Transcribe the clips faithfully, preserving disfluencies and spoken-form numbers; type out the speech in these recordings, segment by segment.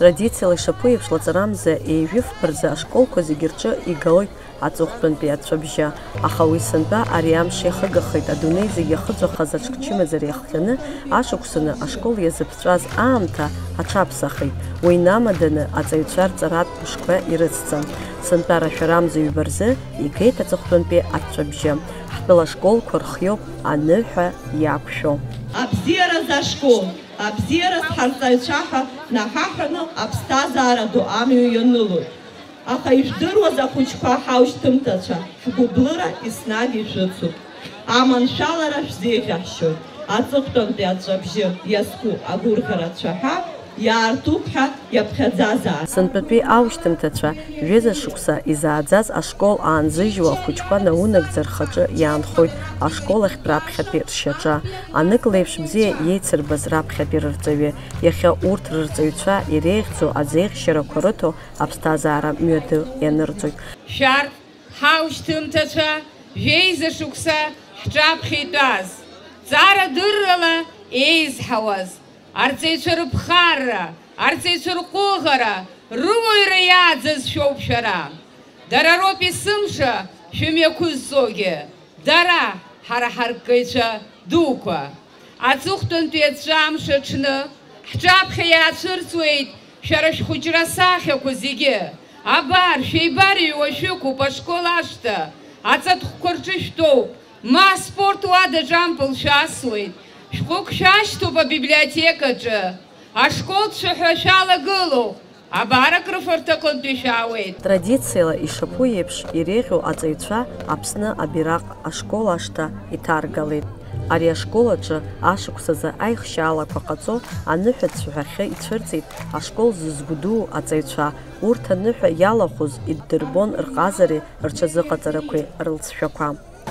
Традициала ишапы еиԥшлаҵарамза еижәыфԥырӡа ашколқәа зегьы рҿы игалоит аҵыхәтәантәи ацәабжьы. Аха уи сантәа ари амш иахыгахеит адунеи зегьы иахыҵәахаз аҽкчымазара иахҟьаны ашықәсаны ашкол иазыԥҵәаз аамҭа аҽаԥсахит. Уи инамаданы аҵаҩцәа рҵаратә мшқәа ирыцҵан. Сантәа рашәарамза ҩба рзы игеит аҵыхәтәантәи ацәабжьы. Ҳтәыла ашколқәа рхиоуп аныҳәа иақәшәо. Абзиараз ашкол, абзиараз ҳарҵаҩцәа ҳәа наҳаҳәаны аԥсҭазаара ду амҩа ианылоит. Аха ижәдыруаз ахәыҷқәа ҳаушьҭымҭацәа, шәгәыблыра еснагь ишәыцуп. Аманшәалара шәзеиӷьаҳшьоит. Аҵыхәтәантәи аҵәабжьы иазку агәырӷьара цәаҳәа иаартуп ҳәа иаԥхьаӡазаап. Сынтәатәи аушьҭымҭацәа ҩыза шықәса изааӡаз ашкол аанзыжьуа ахәыҷқәа наунагӡа рхаҿы иаанхоит ашкол ахьтә раԥхьатәи ршьаҿа. Анык леиԥш бзиа иеицырбаз раԥхьатәи рырҵаҩы. Иахьа урҭ рырҵаҩцәа иреиӷьӡоу аӡеиӷьшьарақәа рыҭо аԥсҭазаара мҩаду ианырҵоит. Шәарҭ ҳаушьҭымҭацәа жәеиза шықәса ҳҿаԥхьа итәаз, ҵара-дыррала еизҳауаз, арҵаҩцәа рыԥхарра, арҵаҩцәа рҟәыӷара, рыуаҩра иааӡаз шәоуп шәара. Дара роуп есымша шәымҩақәызҵогьы, дара ҳара ҳарккаҩцәа дуқәа. Аҵыхәтәантәи аҵәҵәа амш аҽны ҳҿаԥхьа иаацәырҵуеит шәара шәхәыҷра сахьақәа зегьы. Абар, шәеибарыҩуа шәықәуп ашкол ашҭа, аҵатәхәқәа рҿы шәтәоуп, ма аспорт уадаҿы ампыл шәасуеит. Шәҟәык шәашьҭоуп абиблиотекаҿы, ашколцәа ҳәа шәалагылоуп, абар акрыфарҭаҟынтәи шәаауеит. Традициала ишаԥу еиԥш иреиӷьу аҵаҩцәа Аԥсны абираҟ ашкол ашҭа иҭаргалеит. Ари ашкол аҿы ашықәсазы аихшьаалақәа ҟаҵо аныҳәа цәҳәахьы ицәырҵит ашкол зызгәдуу аҵаҩцәа. Урҭ аныҳәа иалахәыз иддырбон рҟазареи рҽазыҟаҵарақәеи рылҵшәақәа.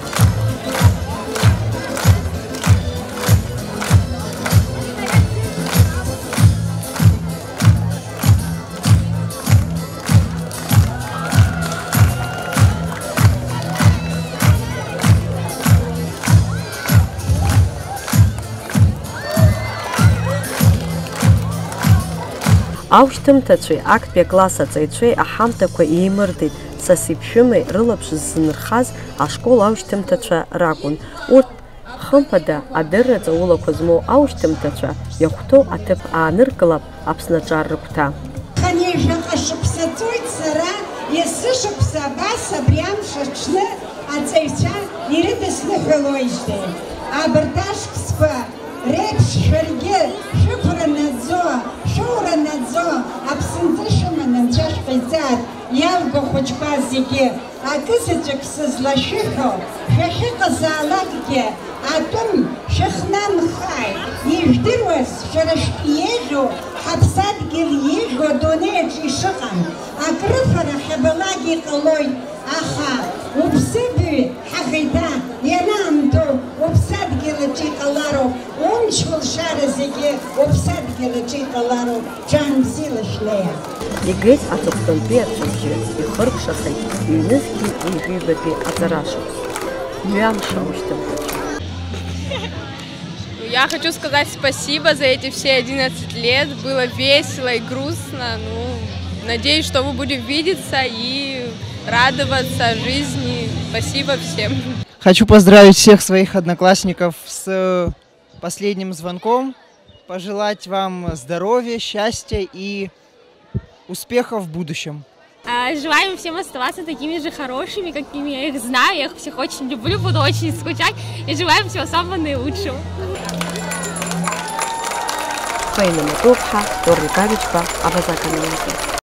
Аушьҭымҭацәеи актәи акласс аҵаҩцәеи аҳамҭақәа еимырдеит. Сасиԥшәымеи рылаԥш ззынрхаз ашкол аушьҭымҭацәа ракәын. Урҭ хымԥада адырра ҵаулақәа змоу аушьҭымҭацәа иахәҭоу аҭыԥ ааныркылап Аԥснаҿар рыгәҭа. Ханеижәаҟа шықәсаҵоит сара есышықәса абас абри амш аҽны аҵаҩцәа ирыдысныҳәалоижьҭеи. Абарҭ ашықәсқәа реиԥш шәаргьы шәықәра наӡо, шәоура наӡо, Аԥсынтәы шәыманы Анцәа шәҟаиҵар иалго ахәыҷқәа зегьы акызаҵәык сызлашәыҳәо, шәахьыҟазаалакгьы атәым шәыхнамхааит. Ижәдыруаз шәара шәтәы иеиӷьу ҳаԥсадгьыл иеиӷьу адунеи аҿы ишыҟам. Акрыфара ҳабалак иҟалоит, аха уԥсыбаҩ ҳаӷеида ианаамҭоу уԥсадгьыл аҿы иҟалароуп, умч улшара зегьы уԥсадгьыл аҿы иҟалароуп. Џьан бзиала шәнеиа. Игеит аҵыхәтәантәи ацәабжьы, ихыркшахеит ҩнызқьи ижәибатәи аҵарашықәс. Мҩамш аушьҭымҭацәа. Я хочу сказать спасибо за эти все одиннадцать лет. Было весело и грустно. Ну, надеюсь, что мы будем видеться и радоваться жизни. Спасибо всем. Хочу поздравить всех своих одноклассников с последним звонком. Пожелать вам здоровья, счастья и успехов в будущем. Желаем всем оставаться такими же хорошими, какими я их знаю. Я их всех очень люблю, буду очень скучать. И желаем всего самого наилучшего. Фаина Матовха, Торрикавичка, Абазака Миланки.